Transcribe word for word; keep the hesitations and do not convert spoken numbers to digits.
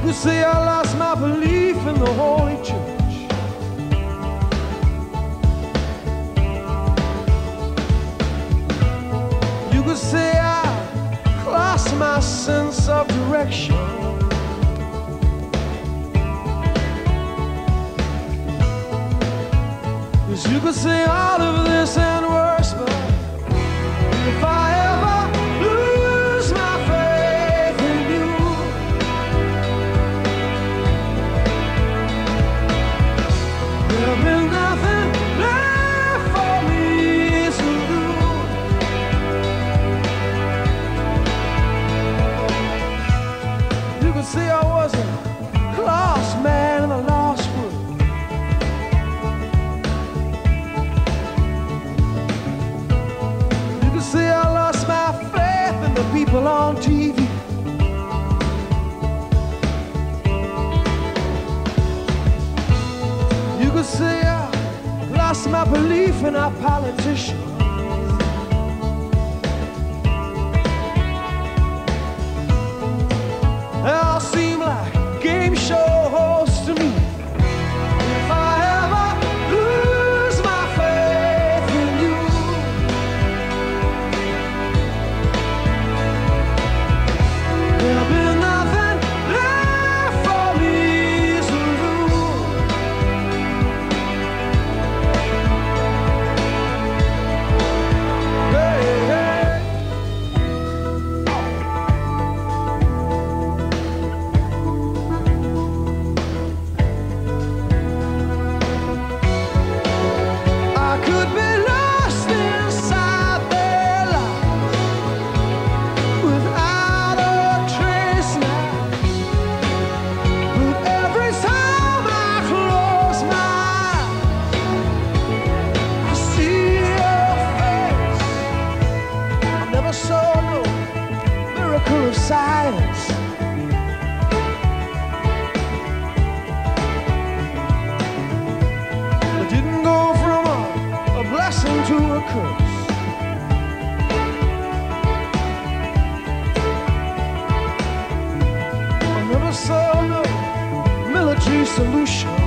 could say I lost my belief in the Holy Church. You could say I lost my sense of direction. Yes, you could say all of this and worse, but if I ever lose my faith in you, there'll be nothing left for me to do. You could say I was a lost man in a lost world. You could say I lost my faith in the people on T V. You could say I lost my belief in our politicians. They all seem like game show hosts to me. If I ever lose my faith in you, there'll be nothing left for me to do. Hey, hey. I could be lost inside their lies without a trace now. But every time I close my eyes, I see your face. I never saw no miracle of silence. I didn't go from a, a blessing to a curse. I never saw no military solution.